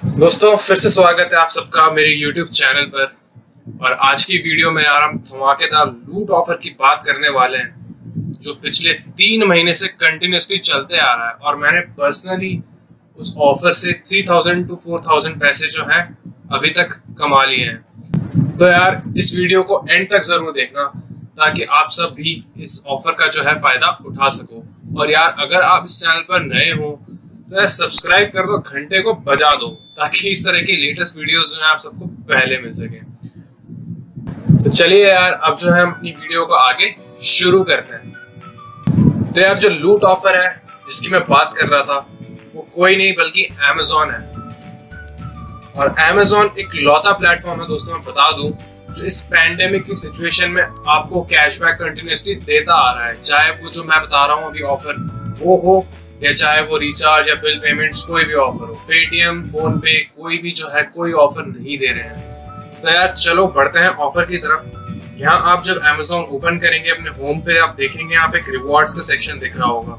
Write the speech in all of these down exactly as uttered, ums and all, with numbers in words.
दोस्तों फिर से स्वागत है आप सबका मेरे YouTube चैनल पर। और आज की वीडियो में यार हम धमाकेदार लूट ऑफर की बात करने वाले हैं जो पिछले तीन महीने से कंटिन्यूसली चलते आ रहा है और मैंने पर्सनली उस ऑफर से three thousand to four thousand पैसे जो हैं अभी तक कमा लिए हैं। तो यार इस वीडियो को एंड तक जरूर देखना ताकि आप सब भी इस ऑफर का जो है फायदा उठा सको। और यार अगर आप इस चैनल पर नए हो तो यार सब्सक्राइब कर दो, घंटे को बजा दो ताकि इस तरह की लेटेस्ट वीडियोस जो है आप सबको पहले मिल सके। तो चलिए यार अब जो है हम अपनी वीडियो को आगे शुरू करते हैं। तो यार जो लूट ऑफर है जिसकी मैं बात कर रहा था वो कोई नहीं बल्कि Amazon है। और Amazon एक लौता प्लेटफॉर्म है दोस्तों, मैं बता दूं, जो इस पैंडेमिक की सिचुएशन में आपको कैशबैक कंटिन्यूसली देता आ रहा है। चाहे वो जो मैं बता रहा हूँ अभी ऑफर वो हो या चाहे वो रिचार्ज या बिल पेमेंट्स कोई भी ऑफर हो, पेटीएम, फोन पे, कोई भी जो है कोई ऑफर नहीं दे रहे हैं। तो यार चलो बढ़ते हैं ऑफर की तरफ। यहाँ आप जब Amazon ओपन करेंगे अपने होम पे आप देखेंगे यहाँ पे एक रिवॉर्ड्स का सेक्शन दिख रहा होगा।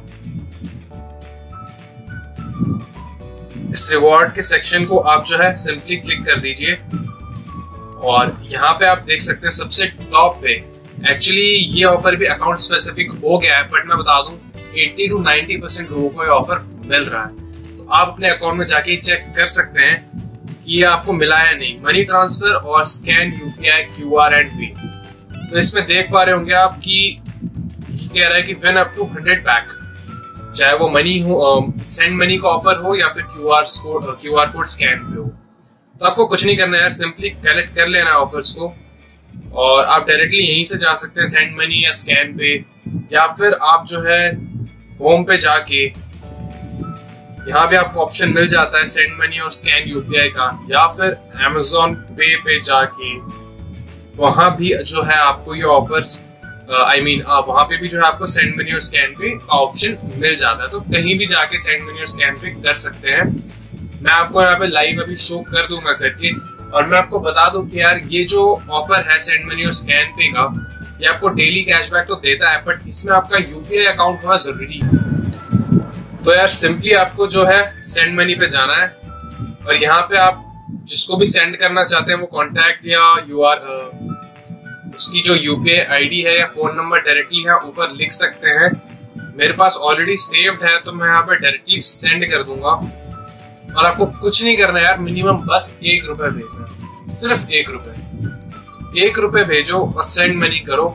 इस रिवॉर्ड के सेक्शन को आप जो है सिंपली क्लिक कर दीजिए और यहाँ पे आप देख सकते हैं सबसे टॉप पे एक्चुअली ये ऑफर भी अकाउंट स्पेसिफिक हो गया है, बट मैं बता दूं अस्सी टू नब्बे परसेंट लोगों को ये ऑफर मिल रहा है। तो आप अपने अकाउंट में जाके चेक कर सकते हैं कि ये आपको मिला है नहीं। मनी ट्रांसफर और scan UPI QR and pay. तो इसमें देख पा रहे होंगे आप कि कह रहा है कि win up to hundred pack, चाहे वो मनी हो, सेंड मनी का ऑफर हो या फिर QR code QR code scan pay हो। तो आपको कुछ नहीं करना है यार, सिंपली कलेक्ट कर लेना है ऑफर्स को और आप डायरेक्टली यहीं से जा सकते हैं सेंड मनी या स्कैन पे, या फिर आप जो है होम पे जाके यहाँ भी आपको ऑप्शन मिल जाता है सेंड मनी और स्कैन यूपीआई का, या फिर Amazon पे पे जाके वहां भी जो है आपको ये ऑफर्स आई मीन वहां पे भी जो है आपको सेंड मनी और स्कैन पे का ऑप्शन मिल जाता है। तो कहीं भी जाके सेंड मनी और स्कैन पे कर सकते हैं। मैं आपको यहाँ पे लाइव अभी शो कर दूंगा करके। और मैं आपको बता दूं कि यार ये जो ऑफर है सेंड मनी और स्कैन पे का, ये आपको डेली कैशबैक तो देता है बट इसमें आपका यूपीआई अकाउंट होना जरूरी है। तो यार सिंपली आपको जो है सेंड मनी पे जाना है और यहाँ पे आप जिसको भी सेंड करना चाहते हैं वो कॉन्टैक्ट या यूआर उसकी जो यूपीआई आईडी है या फोन नंबर डायरेक्टली यहाँ ऊपर लिख सकते हैं। मेरे पास ऑलरेडी सेव्ड है तो मैं यहाँ पे डायरेक्टली सेंड कर दूंगा। और आपको कुछ नहीं करना यार, मिनिमम बस एक रुपए भेजना है, सिर्फ एक रुपए एक रुपए भेजो और सेंड मनी करो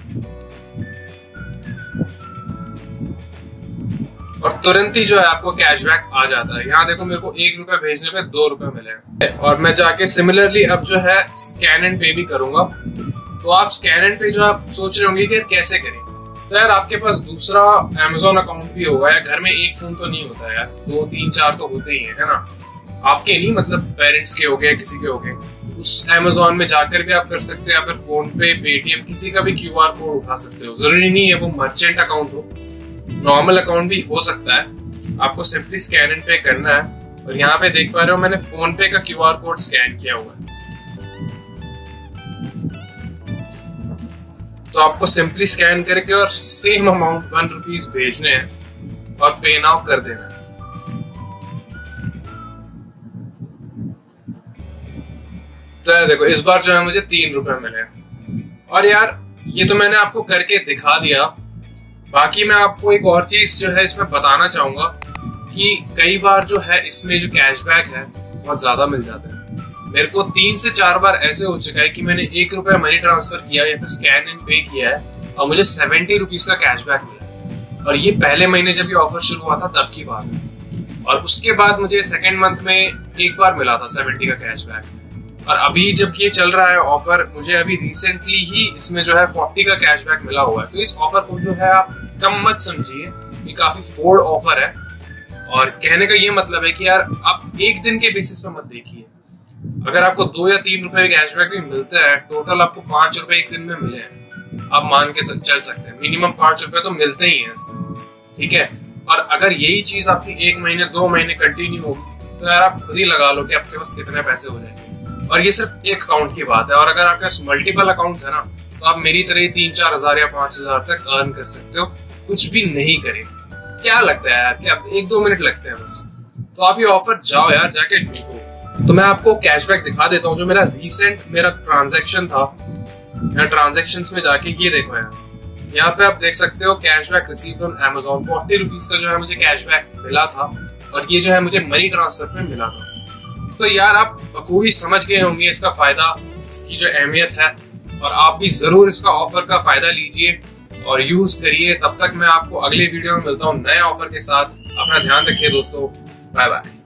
और तुरंत ही जो है आपको कैशबैक आ जाता है। यहाँ देखो मेरे को एक रुपए भेजने पे दो रुपए मिले और मैं जाके सिमिलरली अब जो है स्कैन एंड पे भी करूंगा। तो आप स्कैन एंड पे जो आप सोच रहे होंगे कि यार कैसे करें, तो यार आपके पास दूसरा Amazon अकाउंट भी होगा या घर में एक फोन तो नहीं होता यार, दो तीन चार तो होते ही है ना, आपके नहीं मतलब पेरेंट्स के हो गए किसी के हो गए। उस Amazon में जाकर भी आप कर सकते हैं या फिर फोन पे, पेटीएम, किसी का भी क्यूआर कोड उठा सकते हो। जरूरी नहीं है वो मर्चेंट अकाउंट हो, नॉर्मल अकाउंट भी हो सकता है। आपको सिंपली स्कैन एंड पे करना है और यहाँ पे देख पा रहे हो मैंने फोन पे का क्यूआर कोड स्कैन किया हुआ है। तो आपको सिंपली स्कैन करके और सेम अमाउंट वन रुपीज भेजने हैं और पे नाउ कर देना है। तो यार देखो इस बार जो है मुझे तीन रुपए मिले और यार ये तो मैंने आपको करके दिखा दिया। बाकी मैं आपको एक और चीज जो है इसमें बताना चाहूंगा कि कई बार जो है इसमें जो कैशबैक है बहुत ज्यादा मिल जाता है। मेरे को तीन से चार बार ऐसे हो चुका है कि मैंने एक रुपया मनी ट्रांसफर किया या फिर स्कैन एंड पे किया है और मुझे सेवेंटी रुपीज का कैशबैक मिला। और ये पहले महीने जब ये ऑफर शुरू हुआ था तब की बात है। और उसके बाद मुझे सेकेंड मंथ में एक बार मिला था सेवेंटी का कैशबैक। और अभी जब ये चल रहा है ऑफर, मुझे अभी रिसेंटली ही इसमें जो है फोर्टी का कैशबैक मिला हुआ है। तो इस ऑफर को जो है आप कम मत समझिए, ये काफी फोर्ड ऑफर है। और कहने का ये मतलब है कि यार आप एक दिन के बेसिस पे मत देखिए। अगर आपको दो या तीन रुपए कैशबैक भी मिलता है, टोटल आपको पांच रुपए एक दिन में मिले हैं, आप मान के चल सकते हैं मिनिमम पांच रुपए तो मिलते ही हैं इसमें, ठीक है। और अगर यही चीज आपकी एक महीने दो महीने कंटिन्यू होगी तो यार आप खुद ही लगा लो कि आपके पास कितने पैसे हो जाएंगे। और ये सिर्फ एक अकाउंट की बात है। और अगर आपके पास मल्टीपल अकाउंट्स है ना, तो आप मेरी तरह ही तीन चार हजार या पांच हजार तक अर्न कर सकते हो कुछ भी नहीं करे। क्या लगता है यार, क्या एक दो मिनट लगते हैं बस। तो आप ये ऑफर जाओ यार, जाके ढूंढो। तो मैं आपको कैशबैक दिखा देता हूँ, जो मेरा रीसेंट मेरा ट्रांजैक्शन था। यहाँ ट्रांजैक्शंस में जाके ये देखो, यहाँ यहाँ पे आप देख सकते हो cashback received on Amazon, forty rupees का जो है मुझे कैशबैक मिला था, और ये जो है मुझे मनी ट्रांसफर में मिला था। तो यार आप बखूबी समझ गए होंगे इसका फायदा, इसकी जो अहमियत है, और आप भी जरूर इसका ऑफर का फायदा लीजिए और यूज करिए। तब तक मैं आपको अगले वीडियो में मिलता हूँ नए ऑफर के साथ। अपना ध्यान रखिए दोस्तों, बाय बाय।